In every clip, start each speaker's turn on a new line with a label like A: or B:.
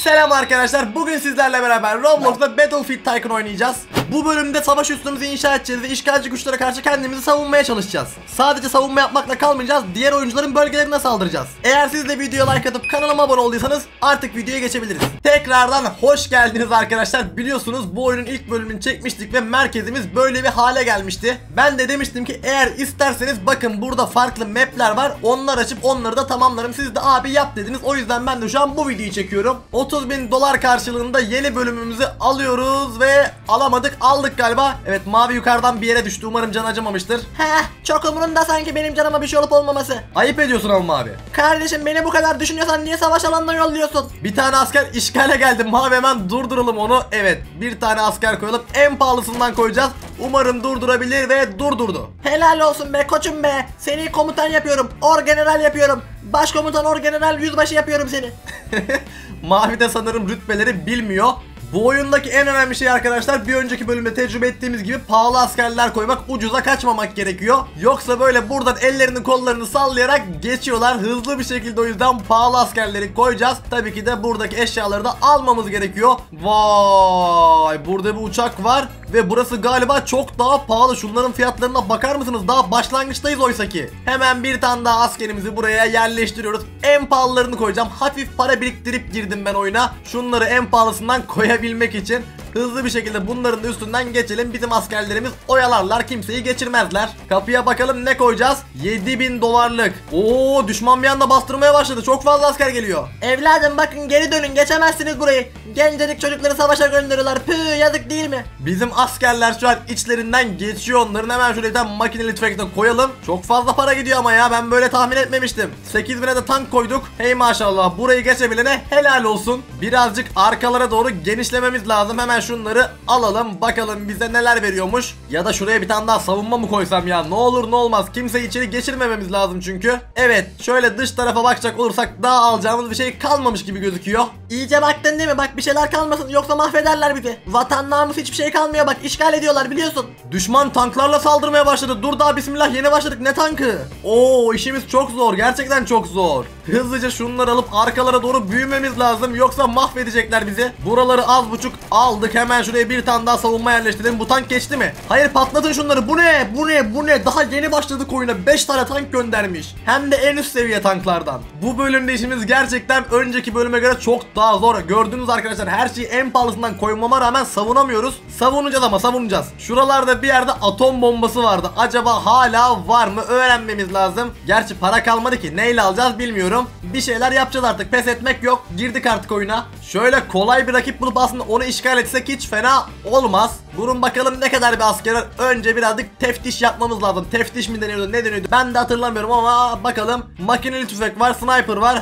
A: Selam arkadaşlar, bugün sizlerle beraber Roblox'ta Battlefield Tycoon oynayacağız. Bu bölümde savaş üssümüzü inşa edeceğiz ve işgalci güçlere karşı kendimizi savunmaya çalışacağız. Sadece savunma yapmakla kalmayacağız, diğer oyuncuların bölgelerine saldıracağız. Eğer siz de videoya like atıp kanalıma abone olduysanız artık videoya geçebiliriz. Tekrardan hoş geldiniz arkadaşlar. Biliyorsunuz bu oyunun ilk bölümünü çekmiştik ve merkezimiz böyle bir hale gelmişti. Ben de demiştim ki eğer isterseniz bakın burada farklı mapler var, onlar açıp onları da tamamlarım. Siz de abi yap dediniz, o yüzden ben de şu an bu videoyu çekiyorum. 30.000 dolar karşılığında yeni bölümümüzü alıyoruz ve alamadık, aldık galiba. Evet, mavi yukarıdan bir yere düştü, umarım can acımamıştır.
B: Çok umurumda sanki benim canıma bir şey olup olmaması.
A: Ayıp ediyorsun ama mavi.
B: Kardeşim, beni bu kadar düşünüyorsan niye savaş alanına yolluyorsun?
A: Bir tane asker işgale geldi mavi, hemen durduralım onu. Evet, bir tane asker koyalım, en pahalısından koyacağız. Umarım durdurabilir ve durdurdu.
B: Helal olsun be koçum be. Seni komutan yapıyorum, orgeneral yapıyorum. Başkomutan, orgeneral, yüzbaşı yapıyorum seni.
A: Mavi de sanırım rütbeleri bilmiyor. Bu oyundaki en önemli şey arkadaşlar, bir önceki bölümde tecrübe ettiğimiz gibi pahalı askerler koymak, ucuza kaçmamak gerekiyor. Yoksa böyle buradan ellerini kollarını sallayarak geçiyorlar hızlı bir şekilde, o yüzden pahalı askerleri koyacağız. Tabii ki de buradaki eşyaları da almamız gerekiyor. Vay, burada bir uçak var ve burası galiba çok daha pahalı. Şunların fiyatlarına bakar mısınız? Daha başlangıçtayız oysa ki. Hemen bir tane daha askerimizi buraya yerleştiriyoruz. En pahalılarını koyacağım. Hafif para biriktirip girdim ben oyuna. Şunları en pahalısından koyabilmek için. Hızlı bir şekilde bunların da üstünden geçelim. Bizim askerlerimiz oyalarlar, kimseyi geçirmezler. Kapıya bakalım ne koyacağız? 7.000 dolarlık. Oo, düşman bir anda bastırmaya başladı. Çok fazla asker geliyor.
B: Evladım bakın, geri dönün, geçemezsiniz burayı. Gencecik çocukları savaşa gönderiyorlar. Püh, yazık değil mi?
A: Bizim askerler şu an içlerinden geçiyor onların. Hemen şöyle bir tane makineli tüfekle koyalım. Çok fazla para gidiyor ama ya, ben böyle tahmin etmemiştim. 8.000'e de tank koyduk. Hey maşallah, burayı geçebilene helal olsun. Birazcık arkalara doğru genişlememiz lazım. Hemen şunları alalım, bakalım bize neler veriyormuş. Ya da şuraya bir tane daha savunma mı koysam ya? Ne olur ne olmaz, kimseyi içeri geçirmememiz lazım çünkü. Evet, şöyle dış tarafa bakacak olursak daha alacağımız bir şey kalmamış gibi gözüküyor.
B: İyice baktın değil mi? Bak, bir şeyler kalmasın, yoksa mahvederler bizi. Vatan namusu, hiçbir şey kalmıyor, bak işgal ediyorlar biliyorsun.
A: Düşman tanklarla saldırmaya başladı. Dur daha bismillah, yeni başladık, ne tankı? Oo, işimiz çok zor, gerçekten çok zor. Hızlıca şunları alıp arkalara doğru büyümemiz lazım, yoksa mahvedecekler bizi. Buraları az buçuk aldık. Hemen şuraya bir tane daha savunma yerleştirelim. Bu tank geçti mi? Hayır, patlatın şunları. Bu ne? Bu ne? Bu ne? Daha yeni başladık oyuna. 5 tane tank göndermiş. Hem de en üst seviye tanklardan. Bu bölümde işimiz gerçekten önceki bölüme göre çok daha zor. Gördünüz arkadaşlar, her şeyi en pahalısından koymama rağmen savunamıyoruz. Savunacağız ama savunacağız. Şuralarda bir yerde atom bombası vardı. Acaba hala var mı? Öğrenmemiz lazım. Gerçi para kalmadı ki. Neyle alacağız bilmiyorum. Bir şeyler yapacağız artık. Pes etmek yok. Girdik artık oyuna. Şöyle kolay bir rakip bulup aslında onu işgal etsek hiç fena olmaz. Durun bakalım ne kadar bir asker var. Önce birazcık teftiş yapmamız lazım. Teftiş mi deniyordu, ne deniyordu ben de hatırlamıyorum ama bakalım. Makineli tüfek var, sniper var.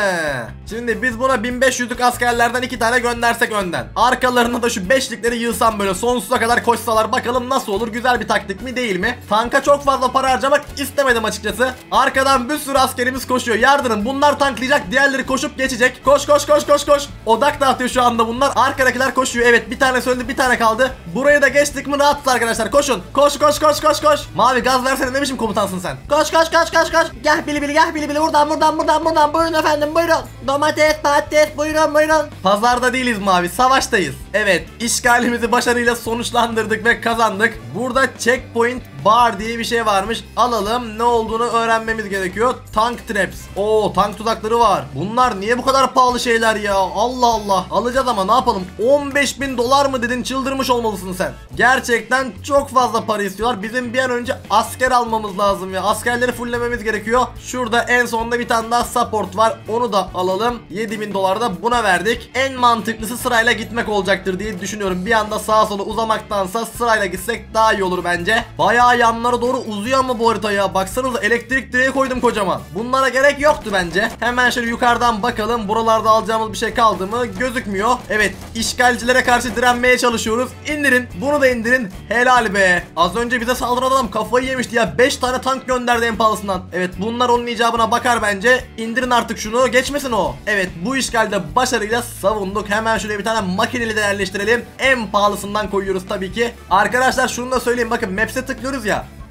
A: Şimdi biz buna 1500'lük askerlerden 2 tane göndersek önden. Arkalarına da şu 5'likleri yığsam, böyle sonsuza kadar koşsalar, bakalım nasıl olur? Güzel bir taktik mi değil mi? Tanka çok fazla para harcamak istemedim açıkçası. Arkadan bir sürü askerimiz koşuyor. Yardırın, bunlar tanklayacak, diğerleri koşup geçecek. Koş koş koş koş koş. Odak dağıtıyor şu anda bunlar. Arkadakiler koşuyor. Evet, bir tane söndü, bir tane kaldı. Burayı da geçtik mi rahatız arkadaşlar. Koşun. Koş koş koş koş koş. Mavi, gaz versene, ne biçim komutansın sen?
B: Koş koş koş koş koş. Gel bili bili, gel bili bili, buradan buradan buradan buradan. Buyurun efendim, buyurun. Domates, patates, buyurun buyurun.
A: Pazarda değiliz Mavi, savaştayız. Evet, işgalimizi başarıyla sonuçlandırdık ve kazandık. Burada checkpoint bar diye bir şey varmış. Alalım, ne olduğunu öğrenmemiz gerekiyor. Tank traps. Oo, tank tuzakları var. Bunlar niye bu kadar pahalı şeyler ya? Allah Allah. Alacağız ama ne yapalım? 15.000 dolar mı dedin? Çıldırmış olmalısın sen. Gerçekten çok fazla para istiyorlar. Bizim bir an önce asker almamız lazım ya. Askerleri fulllememiz gerekiyor. Şurada en sonunda bir tane daha support var. Onu da alalım. 7.000 dolar da buna verdik. En mantıklısı sırayla gitmek olacaktır diye düşünüyorum. Bir anda sağa sola uzamaktansa sırayla gitsek daha iyi olur bence. Bayağı yanlara doğru uzuyor ama bu harita ya. Baksanıza, elektrik direği koydum kocaman. Bunlara gerek yoktu bence. Hemen şöyle yukarıdan bakalım. Buralarda alacağımız bir şey kaldı mı? Gözükmüyor. Evet, işgalcilere karşı direnmeye çalışıyoruz. İndirin. Bunu da indirin. Helal be. Az önce bize saldıran adam kafayı yemişti ya. 5 tane tank gönderdi en pahalısından. Evet, bunlar onun icabına bakar bence. İndirin artık şunu. Geçmesin o. Evet, bu işgalde başarıyla savunduk. Hemen şöyle bir tane makineli de yerleştirelim. En pahalısından koyuyoruz tabii ki. Arkadaşlar şunu da söyleyeyim, bakın maps'e tıklıyoruz ya.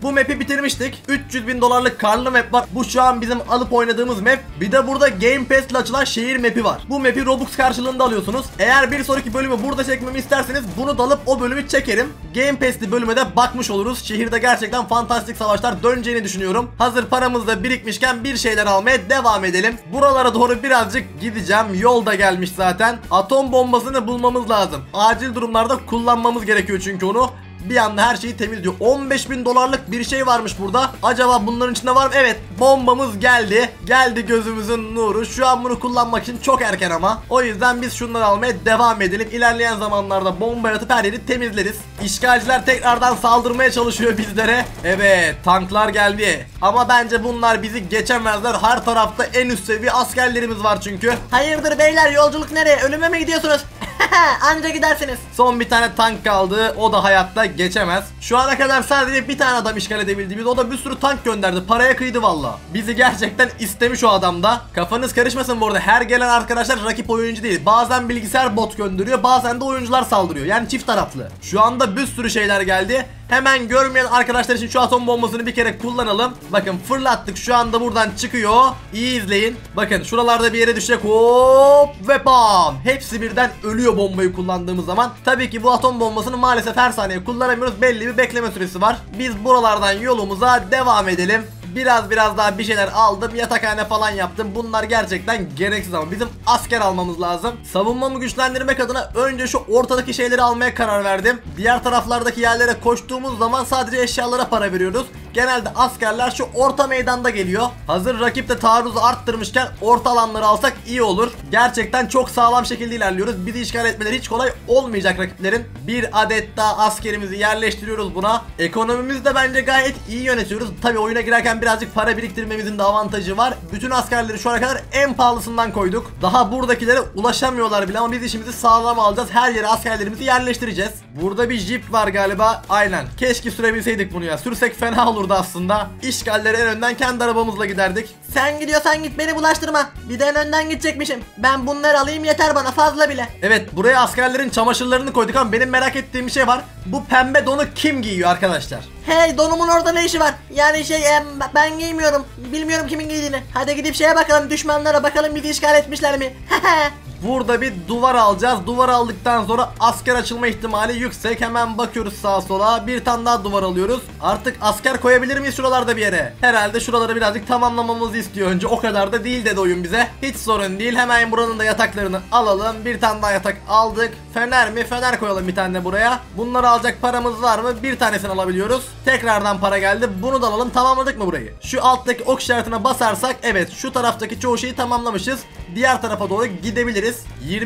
A: Bu map'i bitirmiştik. 300.000 dolarlık karlı map var. Bu şu an bizim alıp oynadığımız map. Bir de burada Game Pass ile açılan şehir map'i var. Bu map'i Robux karşılığında alıyorsunuz. Eğer bir sonraki bölümü burada çekmemi isterseniz bunu da alıp o bölümü çekerim. Game Pass'li bölüme de bakmış oluruz. Şehirde gerçekten fantastik savaşlar döneceğini düşünüyorum. Hazır paramız da birikmişken bir şeyler almaya devam edelim. Buralara doğru birazcık gideceğim. Yol da gelmiş zaten. Atom bombasını bulmamız lazım. Acil durumlarda kullanmamız gerekiyor çünkü onu. Bir anda her şeyi temizliyor. 15.000 dolarlık bir şey varmış burada. Acaba bunların içinde var mı? Evet, bombamız geldi. Geldi gözümüzün nuru. Şu an bunu kullanmak için çok erken ama. O yüzden biz şunları almaya devam edelim. İlerleyen zamanlarda bomba atıp her yeri temizleriz. İşgalciler tekrardan saldırmaya çalışıyor bizlere. Evet, tanklar geldi. Ama bence bunlar bizi geçemezler. Her tarafta en üst seviye askerlerimiz var çünkü.
B: Hayırdır beyler, yolculuk nereye? Ölüme mi gidiyorsunuz? Anca gidersiniz.
A: Son bir tane tank kaldı. O da hayatta geçemez. Şu ana kadar sadece bir tane adam işgal edebildiğimiz. O da bir sürü tank gönderdi. Paraya kıydı valla. Bizi gerçekten istemiş o adam da. Kafanız karışmasın bu arada. Her gelen arkadaşlar rakip oyuncu değil. Bazen bilgisayar bot gönderiyor. Bazen de oyuncular saldırıyor. Yani çift taraflı. Şu anda bir sürü şeyler geldi. Hemen görmeyen arkadaşlar için şu atom bombasını bir kere kullanalım. Bakın fırlattık, şu anda buradan çıkıyor. İyi izleyin. Bakın şuralarda bir yere düşecek. Hop ve bam. Hepsi birden ölüyor bombayı kullandığımız zaman. Tabii ki bu atom bombasını maalesef her saniye kullanamıyoruz. Belli bir bekleme süresi var. Biz buralardan yolumuza devam edelim. Biraz daha bir şeyler aldım. Yatakhane falan yaptım. Bunlar gerçekten gereksiz ama bizim asker almamız lazım. Savunmamı güçlendirmek adına önce şu ortadaki şeyleri almaya karar verdim. Diğer taraflardaki yerlere koştuğumuz zaman sadece eşyalara para veriyoruz. Genelde askerler şu orta meydanda geliyor. Hazır rakip de taarruzu arttırmışken orta alanları alsak iyi olur. Gerçekten çok sağlam şekilde ilerliyoruz. Bizi işgal etmeleri hiç kolay olmayacak rakiplerin. Bir adet daha askerimizi yerleştiriyoruz buna. Ekonomimizi de bence gayet iyi yönetiyoruz. Tabi oyuna girerken birazcık para biriktirmemizin de avantajı var. Bütün askerleri şu ana kadar en pahalısından koyduk. Daha buradakilere ulaşamıyorlar bile ama biz işimizi sağlam alacağız. Her yere askerlerimizi yerleştireceğiz. Burada bir jip var galiba. Aynen. Keşke sürebilseydik bunu ya. Sürsek fena olurdu aslında. İşgalleri en önden kendi arabamızla giderdik.
B: Sen gidiyorsan git, beni bulaştırma. Bir de en önden gidecekmişim. Ben bunları alayım, yeter bana, fazla bile.
A: Evet, buraya askerlerin çamaşırlarını koyduk ama benim merak ettiğim bir şey var. Bu pembe donu kim giyiyor arkadaşlar?
B: Hey, donumun orada ne işi var? Yani ben giymiyorum. Bilmiyorum kimin giydiğini. Hadi gidip şeye bakalım, düşmanlara bakalım bizi işgal etmişler mi?
A: Burada bir duvar alacağız. Duvar aldıktan sonra asker açılma ihtimali yüksek. Hemen bakıyoruz sağa sola. Bir tane daha duvar alıyoruz. Artık asker koyabilir miyiz şuralarda bir yere? Herhalde şuraları birazcık tamamlamamızı istiyor önce. O kadar da değil dedi oyun bize. Hiç sorun değil. Hemen buranın da yataklarını alalım. Bir tane daha yatak aldık. Fener mi? Fener koyalım bir tane de buraya. Bunları alacak paramız var mı? Bir tanesini alabiliyoruz. Tekrardan para geldi. Bunu da alalım. Tamamladık mı burayı? Şu alttaki ok işaretine basarsak evet, şu taraftaki çoğu şeyi tamamlamışız. Diğer tarafa doğru gidebiliriz.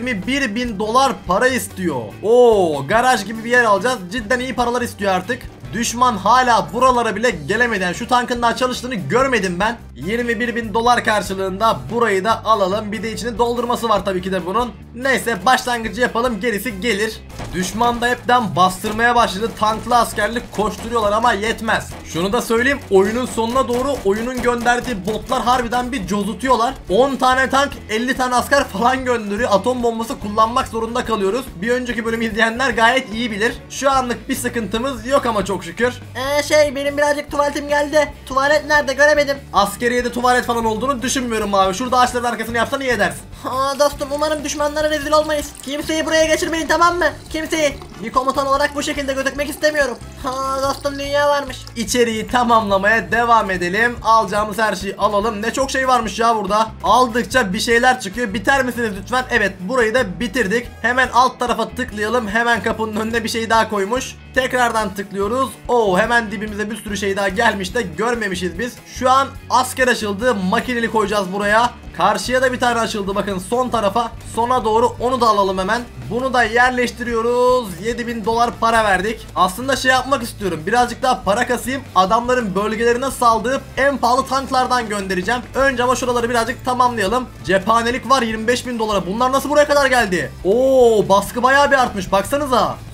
A: 21.000 dolar para istiyor. Oo, garaj gibi bir yer alacağız. Cidden iyi paralar istiyor artık. Düşman hala buralara bile gelemedi. Yani şu tankın daha çalıştığını görmedim ben. 21.000 dolar karşılığında burayı da alalım. Bir de içini doldurması var tabii ki de bunun. Neyse, başlangıcı yapalım, gerisi gelir. Düşman da hepten bastırmaya başladı. Tanklı askerlik koşturuyorlar ama yetmez. Şunu da söyleyeyim, oyunun sonuna doğru oyunun gönderdiği botlar harbiden bir cozutuyorlar. 10 tane tank 50 tane asker falan gönderiyor. Atom bombası kullanmak zorunda kalıyoruz. Bir önceki bölümü izleyenler gayet iyi bilir. Şu anlık bir sıkıntımız yok ama çok şükür.
B: Benim birazcık tuvaletim geldi. Tuvalet nerede, göremedim.
A: Askeriyede tuvalet falan olduğunu düşünmüyorum abi. Şurada ağaçların arkasını yapsan iyi edersin.
B: Dostum, umarım düşmanlara rezil olmayız. Kimseyi buraya geçirmeyin, tamam mı? Kimseyi. Bir komutan olarak bu şekilde gözükmek istemiyorum. Dostum, dünya varmış.
A: İçeriği tamamlamaya devam edelim. Alacağımız her şeyi alalım. Ne çok şey varmış ya burada. Aldıkça bir şeyler çıkıyor. Biter misiniz lütfen? Evet, burayı da bitirdik. Hemen alt tarafa tıklayalım. Hemen kapının önüne bir şey daha koymuş. Tekrardan tıklıyoruz. Oo, hemen dibimize bir sürü şey daha gelmiş de görmemişiz biz. Şu an asker açıldı. Makineli koyacağız buraya. Karşıya da bir tane açıldı, bakın son tarafa, sona doğru, onu da alalım hemen. Bunu da yerleştiriyoruz. 7.000 dolar para verdik. Aslında şey yapmak istiyorum, birazcık daha para kasayım, adamların bölgelerine saldırıp en pahalı tanklardan göndereceğim. Önce ama şuraları birazcık tamamlayalım. Cephanelik var 25.000 dolara. Bunlar nasıl buraya kadar geldi? Oo, baskı bayağı bir artmış, baksanıza.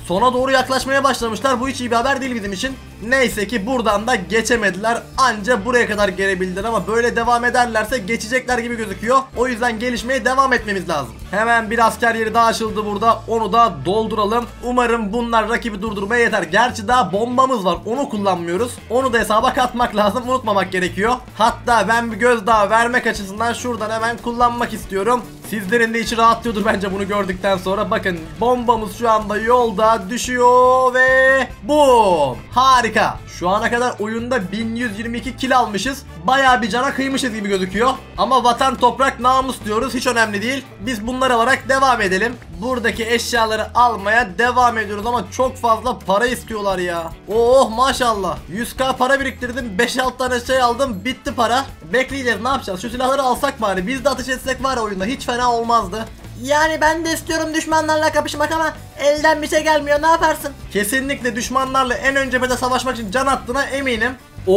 A: Sona doğru yaklaşmaya başlamışlar. Bu hiç iyi bir haber değil bizim için. Neyse ki buradan da geçemediler. Anca buraya kadar gelebildiler ama böyle devam ederlerse geçecekler gibi gözüküyor. O yüzden gelişmeye devam etmemiz lazım. Hemen bir asker yeri daha açıldı burada. Onu da dolduralım. Umarım bunlar rakibi durdurmaya yeter. Gerçi daha bombamız var. Onu kullanmıyoruz. Onu da hesaba katmak lazım. Unutmamak gerekiyor. Hatta ben bir gözdağı vermek açısından şuradan hemen kullanmak istiyorum. Sizlerin de içi rahatlıyordur bence bunu gördükten sonra. Bakın bombamız şu anda yolda düşüyor ve boom. Harika. Şu ana kadar oyunda 1122 kill almışız. Bayağı bir cana kıymışız gibi gözüküyor. Ama vatan toprak namus diyoruz. Hiç önemli değil. Biz bunlar alarak devam edelim. Buradaki eşyaları almaya devam ediyoruz ama çok fazla para istiyorlar ya. Oh maşallah. 100k para biriktirdim. 5-6 tane şey aldım. Bitti para. Bekleyeceğiz, ne yapacağız? Şu silahları alsak bari. Biz de ateş etsek var ya oyunda. Hiç fena olmazdı.
B: Yani ben de istiyorum düşmanlarla kapışmak ama elden bir şey gelmiyor, ne yaparsın?
A: Kesinlikle düşmanlarla en ön cephede savaşmak için can attığına eminim.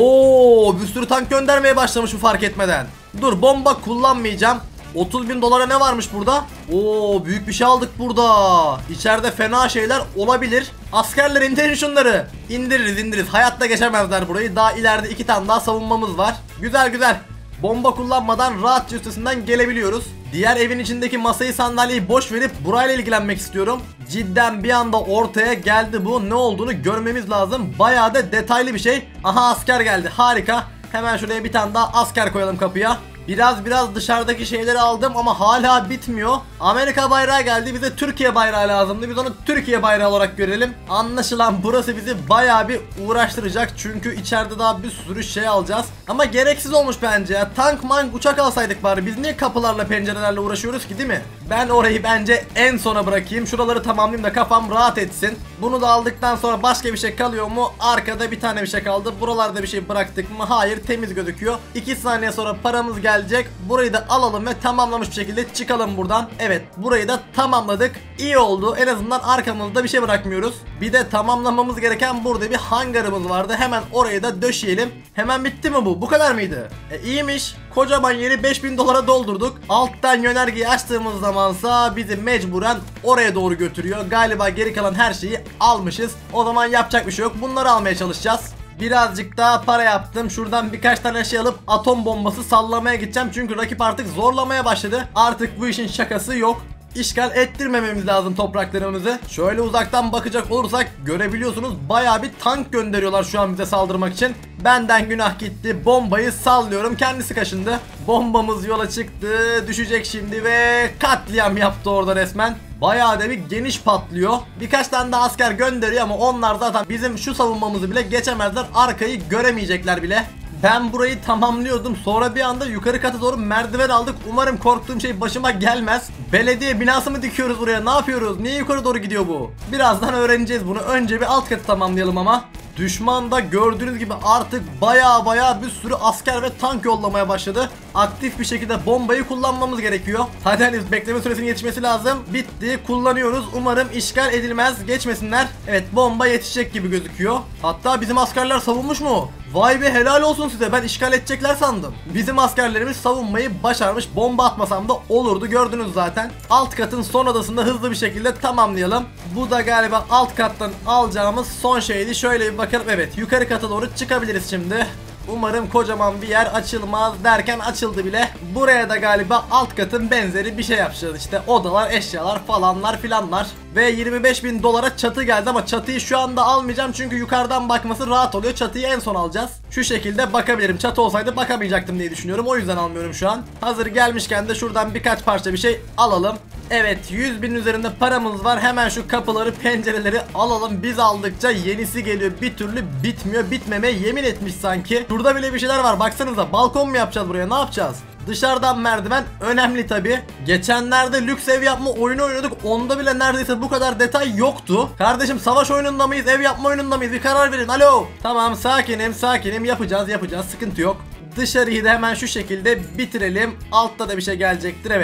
A: Oo, bir sürü tank göndermeye başlamış bu fark etmeden. Dur, bomba kullanmayacağım. 30.000 dolara ne varmış burada? Oo, büyük bir şey aldık burada. İçeride fena şeyler olabilir. Askerler indirin şunları. İndiririz. Hayatta geçemezler burayı. Daha ileride 2 tane daha savunmamız var. Güzel. Bomba kullanmadan rahatça üstesinden gelebiliyoruz. Diğer evin içindeki masayı, sandalyeyi boş verip burayla ilgilenmek istiyorum. Cidden bir anda ortaya geldi bu. Ne olduğunu görmemiz lazım. Bayağı da detaylı bir şey. Aha, asker geldi. Harika. Hemen şuraya bir tane daha asker koyalım kapıya. Biraz dışarıdaki şeyleri aldım ama hala bitmiyor. Amerika bayrağı geldi. Bize Türkiye bayrağı lazımdı. Biz onu Türkiye bayrağı olarak görelim. Anlaşılan burası bizi bayağı bir uğraştıracak. Çünkü içeride daha bir sürü şey alacağız. Ama gereksiz olmuş bence ya. Tank, uçak alsaydık bari. Biz niye kapılarla, pencerelerle uğraşıyoruz ki, değil mi? Ben orayı bence en sona bırakayım. Şuraları tamamlayayım da kafam rahat etsin. Bunu da aldıktan sonra başka bir şey kalıyor mu? Arkada bir tane bir şey kaldı. Buralarda bir şey bıraktık mı? Hayır, temiz gözüküyor. 2 saniye sonra paramız gelecek. Burayı da alalım ve tamamlamış bir şekilde çıkalım buradan. Evet, burayı da tamamladık. İyi oldu. En azından arkamızda bir şey bırakmıyoruz. Bir de tamamlamamız gereken burada bir hangarımız vardı. Hemen orayı da döşeyelim. Hemen bitti mi bu? Bu kadar mıydı? İyiymiş. Kocaman yeri 5000 dolara doldurduk. Alttan yönergeyi açtığımız zamansa bizi mecburen oraya doğru götürüyor. Galiba geri kalan her şeyi almışız. O zaman yapacak bir şey yok. Bunları almaya çalışacağız. Birazcık daha para yaptım. Şuradan birkaç tane şey alıp atom bombası sallamaya gideceğim. Çünkü rakip artık zorlamaya başladı. Artık bu işin şakası yok. İşgal ettirmememiz lazım topraklarımızı. Şöyle uzaktan bakacak olursak görebiliyorsunuz, bayağı bir tank gönderiyorlar şu an bize saldırmak için. Benden günah gitti. Bombayı sallıyorum. Kendisi kaşındı. Bombamız yola çıktı. Düşecek şimdi ve katliam yaptı orada resmen. Bayağı da bir geniş patlıyor. Birkaç tane daha asker gönderiyor ama onlar zaten bizim şu savunmamızı bile geçemezler. Arkayı göremeyecekler bile. Ben burayı tamamlıyordum. Sonra bir anda yukarı kata doğru merdiven aldık. Umarım korktuğum şey başıma gelmez. Belediye binası mı dikiyoruz buraya? Ne yapıyoruz? Niye yukarı doğru gidiyor bu? Birazdan öğreneceğiz bunu. Önce bir alt katı tamamlayalım ama. Düşman da gördüğünüz gibi artık bayağı bir sürü asker ve tank yollamaya başladı. Aktif bir şekilde bombayı kullanmamız gerekiyor. Hadi henüz bekleme süresinin yetişmesi lazım. Bitti. Kullanıyoruz. Umarım işgal edilmez. Geçmesinler. Evet, bomba yetişecek gibi gözüküyor. Hatta bizim askerler savunmuş mu? Vay be, helal olsun size. Ben işgal edecekler sandım. Bizim askerlerimiz savunmayı başarmış. Bomba atmasam da olurdu. Gördünüz zaten. Alt katın son odasında hızlı bir şekilde tamamlayalım. Bu da galiba alt kattan alacağımız son şeydi. Şöyle bir bakalım. Evet, yukarı kata doğru çıkabiliriz şimdi. Umarım kocaman bir yer açılmaz derken açıldı bile. Buraya da galiba alt katın benzeri bir şey yapacağız işte. Odalar, eşyalar falanlar filanlar. Ve 25.000 dolara çatı geldi ama çatıyı şu anda almayacağım. Çünkü yukarıdan bakması rahat oluyor. Çatıyı en son alacağız. Şu şekilde bakabilirim. Çatı olsaydı bakamayacaktım diye düşünüyorum. O yüzden almıyorum şu an. Hazır gelmişken de şuradan birkaç parça bir şey alalım. Evet, 100.000 üzerinde paramız var. Hemen şu kapıları, pencereleri alalım. Biz aldıkça yenisi geliyor. Bir türlü bitmiyor. Bitmemeye yemin etmiş sanki. Şurada bile bir şeyler var. Baksanıza, balkon mu yapacağız buraya? Ne yapacağız? Dışarıdan merdiven önemli tabi. Geçenlerde lüks ev yapma oyunu oynadık. Onda bile neredeyse bu kadar detay yoktu. Kardeşim, savaş oyununda mıyız, ev yapma oyununda mıyız? Bir karar verin. Alo. Tamam, sakinim. Yapacağız. Sıkıntı yok. Dışarıyı da hemen şu şekilde bitirelim. Altta da bir şey gelecektir. Evet.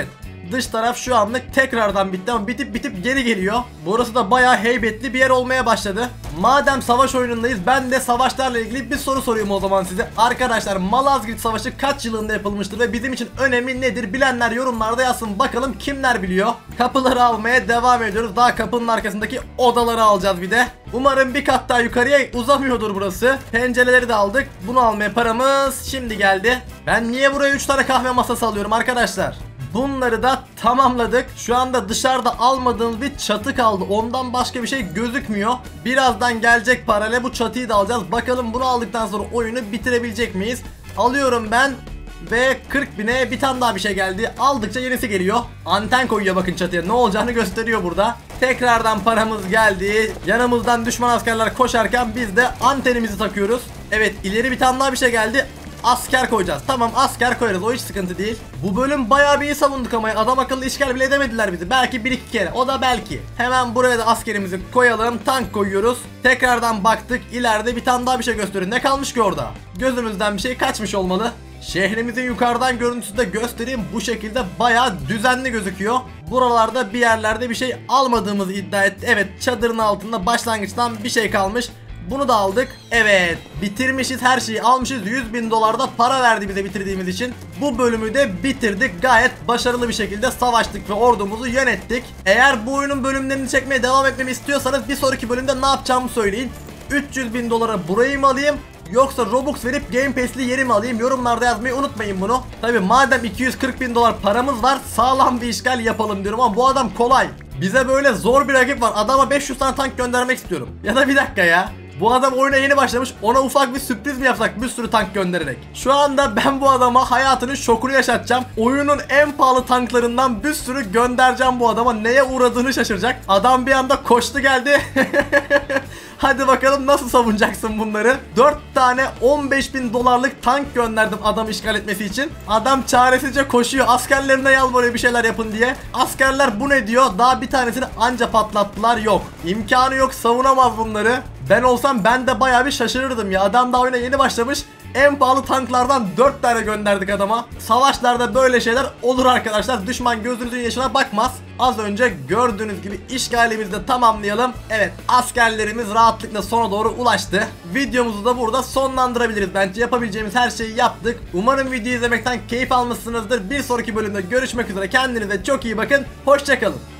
A: Dış taraf şu anlık tekrardan bitti ama bitip geri geliyor. Burası da bayağı heybetli bir yer olmaya başladı. Madem savaş oyunundayız, ben de savaşlarla ilgili bir soru sorayım o zaman size. Arkadaşlar, Malazgirt Savaşı kaç yılında yapılmıştır ve bizim için önemi nedir? Bilenler yorumlarda yazsın, bakalım kimler biliyor. Kapıları almaya devam ediyoruz. Daha kapının arkasındaki odaları alacağız bir de. Umarım bir kat daha yukarıya uzamıyordur burası. Pencereleri de aldık. Bunu almaya paramız şimdi geldi. Ben niye buraya 3 tane kahve masası alıyorum arkadaşlar? Bunları da tamamladık. Şu anda dışarıda almadığımız bir çatı kaldı. Ondan başka bir şey gözükmüyor. Birazdan gelecek parayla bu çatıyı da alacağız. Bakalım bunu aldıktan sonra oyunu bitirebilecek miyiz? Alıyorum ben. Ve 40.000'e bir tane daha bir şey geldi. Aldıkça yenisi geliyor. Anten koyuyor bakın çatıya. Ne olacağını gösteriyor burada. Tekrardan paramız geldi. Yanımızdan düşman askerler koşarken biz de antenimizi takıyoruz. Evet, ileri bir tane daha bir şey geldi. Asker koyacağız. Tamam, asker koyarız, o hiç sıkıntı değil. Bu bölüm bayağı bir iyi savunduk ama adam akıllı işgal bile edemediler bizi. Belki 1-2 kere, o da belki. Hemen buraya da askerimizi koyalım. Tank koyuyoruz. Tekrardan baktık, ileride bir tane daha bir şey gösteriyor. Ne kalmış ki orada? Gözümüzden bir şey kaçmış olmalı. Şehrimizin yukarıdan görüntüsü de göstereyim. Bu şekilde bayağı düzenli gözüküyor. Buralarda bir yerlerde bir şey almadığımızı iddia etti. Evet, çadırın altında başlangıçtan bir şey kalmış. Bunu da aldık. Evet, bitirmişiz, her şeyi almışız. 100.000 dolar da para verdi bize bitirdiğimiz için. Bu bölümü de bitirdik. Gayet başarılı bir şekilde savaştık ve ordumuzu yönettik. Eğer bu oyunun bölümlerini çekmeye devam etmemi istiyorsanız bir sonraki bölümde ne yapacağımı söyleyin. 300.000 dolara burayı mı alayım, yoksa Robux verip Game Pass'li yeri mi alayım? Yorumlarda yazmayı unutmayın bunu. Tabi madem 240.000 dolar paramız var, sağlam bir işgal yapalım diyorum ama bu adam kolay. Bize böyle zor bir rakip var. Adama 500 tane tank göndermek istiyorum. Ya da bir dakika ya. Bu adam oyuna yeni başlamış, ona ufak bir sürpriz mi yapsak bir sürü tank göndererek? Şu anda ben bu adama hayatının şokunu yaşatacağım. Oyunun en pahalı tanklarından bir sürü göndereceğim bu adama. Neye uğradığını şaşıracak. Adam bir anda koştu geldi. Hadi bakalım nasıl savunacaksın bunları? 4 tane 15.000 dolarlık tank gönderdim adam işgal etmesi için. Adam çaresizce koşuyor. Askerlerine yalvarıyor bir şeyler yapın diye. Askerler bu ne diyor? Daha bir tanesini anca patlattılar. Yok. İmkanı yok, savunamaz bunları. Ben olsam ben de bayağı bir şaşırırdım ya. Adam daha oyuna yeni başlamış. En pahalı tanklardan 4 tane gönderdik adama. Savaşlarda böyle şeyler olur arkadaşlar. Düşman gözünüzün yaşına bakmaz. Az önce gördüğünüz gibi işgalimizi de tamamlayalım. Evet, askerlerimiz rahatlıkla sona doğru ulaştı. Videomuzu da burada sonlandırabiliriz bence. Yapabileceğimiz her şeyi yaptık. Umarım videoyu izlemekten keyif almışsınızdır. Bir sonraki bölümde görüşmek üzere. Kendinize çok iyi bakın. Hoşça kalın.